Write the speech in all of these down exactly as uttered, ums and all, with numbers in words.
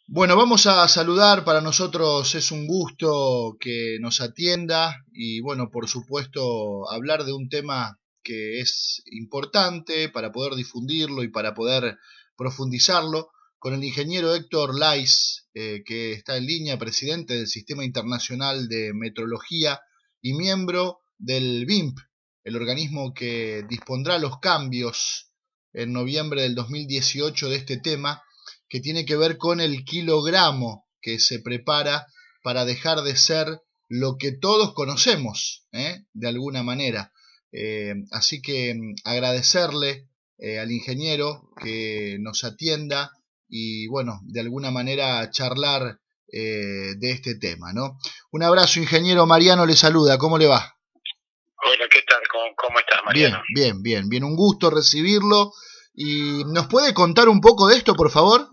Bueno, vamos a saludar, para nosotros es un gusto que nos atienda y bueno, por supuesto, hablar de un tema que es importante para poder difundirlo y para poder profundizarlo con el ingeniero Héctor Lais, eh, que está en línea, presidente del Sistema Internacional de Metrología y miembro del B I M P, el organismo que dispondrá los cambios en noviembre del dos mil dieciocho de este tema, que tiene que ver con el kilogramo que se prepara para dejar de ser lo que todos conocemos, ¿eh? de alguna manera. Eh, así que agradecerle eh, al ingeniero que nos atienda y, bueno, de alguna manera charlar eh, de este tema, ¿no? Un abrazo, ingeniero. Mariano le saluda. ¿Cómo le va? Hola, ¿qué tal? ¿Cómo, cómo estás, Mariano? Bien, bien, bien, bien. Un gusto recibirlo. ¿Y nos puede contar un poco de esto, por favor?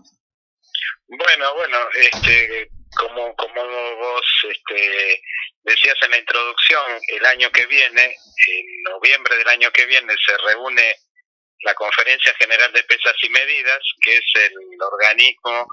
Bueno, bueno, este, como, como vos este, decías en la introducción, el año que viene, en noviembre del año que viene, se reúne la Conferencia General de Pesas y Medidas, que es el organismo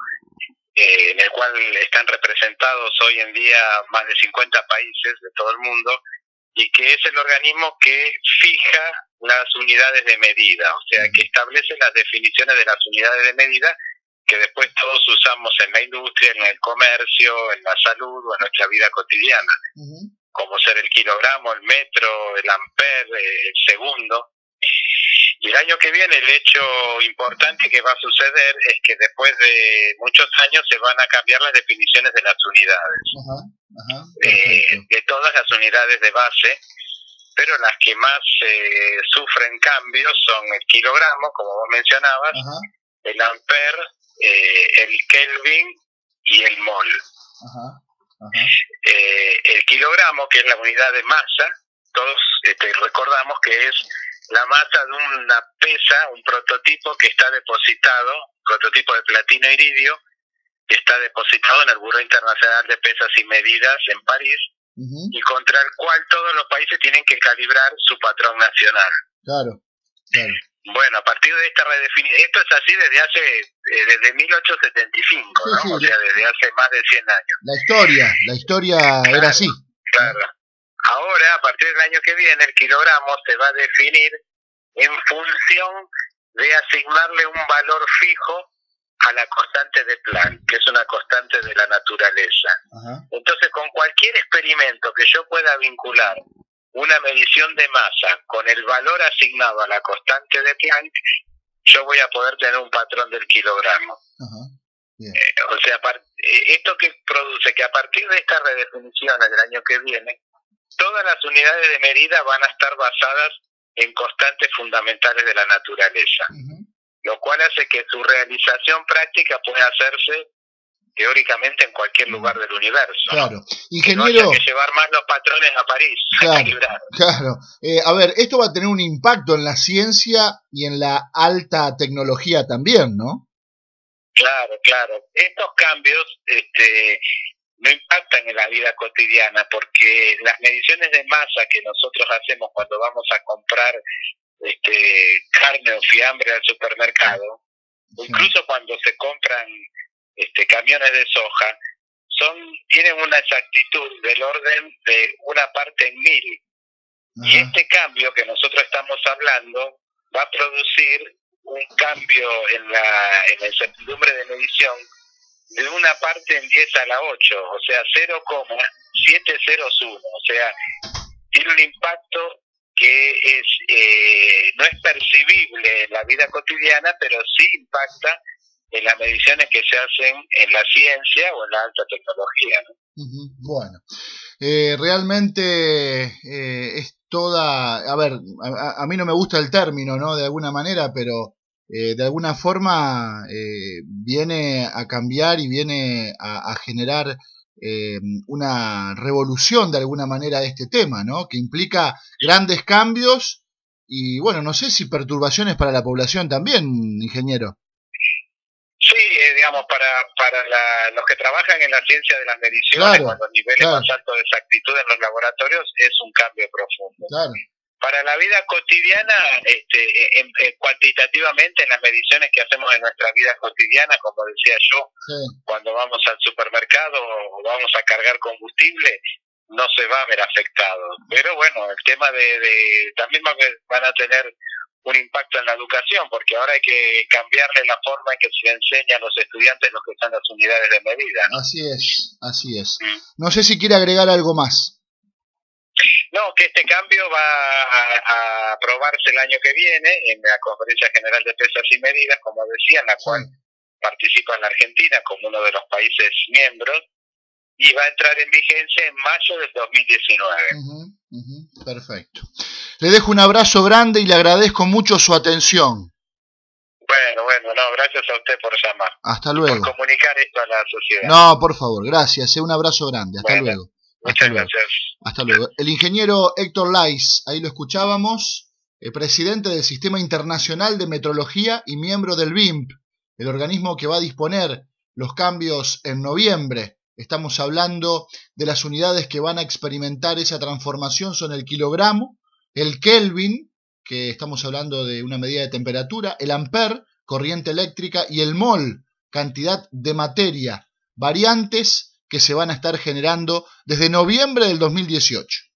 eh, en el cual están representados hoy en día más de cincuenta países de todo el mundo, y que es el organismo que fija las unidades de medida, o sea, que establece las definiciones de las unidades de medida que después todos usamos en la industria, en el comercio, en la salud o en nuestra vida cotidiana, uh-huh. como ser el kilogramo, el metro, el ampere, el segundo. Y el año que viene el hecho importante que va a suceder es que después de muchos años se van a cambiar las definiciones de las unidades, uh-huh. Uh-huh. Eh, de todas las unidades de base, pero las que más eh, sufren cambios son el kilogramo, como vos mencionabas, uh-huh. el ampere, eh, el kelvin y el mol. Uh-huh. Uh-huh. Eh, el kilogramo, que es la unidad de masa, todos este, recordamos que es la masa de una pesa, un prototipo que está depositado, prototipo de platino iridio, que está depositado en el Buró Internacional de Pesas y Medidas en París, uh-huh. y contra el cual todos los países tienen que calibrar su patrón nacional. Claro, claro. Bueno, a partir de esta redefinición, esto es así desde hace, eh, desde mil ochocientos setenta y cinco, sí, ¿no? Sí, o sea, desde hace más de cien años. La historia, la historia claro, era así. Claro. Ahora, a partir del año que viene, el kilogramo se va a definir en función de asignarle un valor fijo a la constante de Planck, que es una constante de la naturaleza. Ajá. Entonces, con cualquier experimento que yo pueda vincular una medición de masa con el valor asignado a la constante de Planck, yo voy a poder tener un patrón del kilogramo. Ajá. Eh, o sea, esto que produce que a partir de estas redefiniciones del año que viene, todas las unidades de medida van a estar basadas en constantes fundamentales de la naturaleza, uh-huh. lo cual hace que su realización práctica pueda hacerse teóricamente en cualquier lugar del universo. Claro. Ingeniero, que no haya que llevar más los patrones a París, claro, a calibrar. Claro. Eh, a ver, esto va a tener un impacto en la ciencia y en la alta tecnología también, ¿no? Claro, claro. Estos cambios este, no impactan en la vida cotidiana porque las mediciones de masa que nosotros hacemos cuando vamos a comprar este, carne o fiambre al supermercado, sí. incluso cuando se compran este, camiones de soja, son tienen una exactitud del orden de una parte en mil. Ajá. Y este cambio que nosotros estamos hablando va a producir un cambio en la, en la incertidumbre de medición de una parte en diez a la ocho, o sea, cero coma setecientos uno, o sea, tiene un impacto que es eh, no es percibible en la vida cotidiana, pero sí impacta en las mediciones que se hacen en la ciencia o en la alta tecnología, ¿no? Uh-huh. Bueno, eh, realmente eh, es toda, a ver, a, a mí no me gusta el término, ¿no? De alguna manera, pero eh, de alguna forma eh, viene a cambiar y viene a, a generar eh, una revolución de alguna manera de este tema, ¿no? Que implica grandes cambios y, bueno, no sé si perturbaciones para la población también, ingeniero. Sí, eh, digamos, para, para la, los que trabajan en la ciencia de las mediciones, claro, con los niveles claro. más altos de exactitud en los laboratorios, es un cambio profundo. Claro. para la vida cotidiana, este, en, en, cuantitativamente en las mediciones que hacemos en nuestra vida cotidiana, como decía yo, sí. Cuando vamos al supermercado o vamos a cargar combustible, no se va a ver afectado. Pero bueno, el tema de, de también van a tener un impacto en la educación, porque ahora hay que cambiarle la forma en que se le enseña a los estudiantes lo que son las unidades de medida, ¿no? Así es, así es. Mm. No sé si quiere agregar algo más. No, que este cambio va a, a aprobarse el año que viene en la Conferencia General de Pesas y Medidas, como decía, en la cual sí. participa la Argentina como uno de los países miembros, y va a entrar en vigencia en mayo del dos mil diecinueve. Uh-huh, uh-huh, perfecto. Le dejo un abrazo grande y le agradezco mucho su atención. Bueno, bueno, no, gracias a usted por llamar. Hasta luego. Por comunicar esto a la sociedad. No, por favor, gracias. Un abrazo grande. Hasta bueno, luego. Muchas Hasta gracias. Luego. Hasta luego. El ingeniero Héctor Lais, ahí lo escuchábamos, el presidente del Sistema Internacional de Metrología y miembro del B I M P, el organismo que va a disponer los cambios en noviembre. Estamos hablando de las unidades que van a experimentar esa transformación, son el kilogramo, el Kelvin, que estamos hablando de una medida de temperatura, el ampere, corriente eléctrica, y el mol, cantidad de materia, variantes que se van a estar generando desde noviembre del dos mil dieciocho.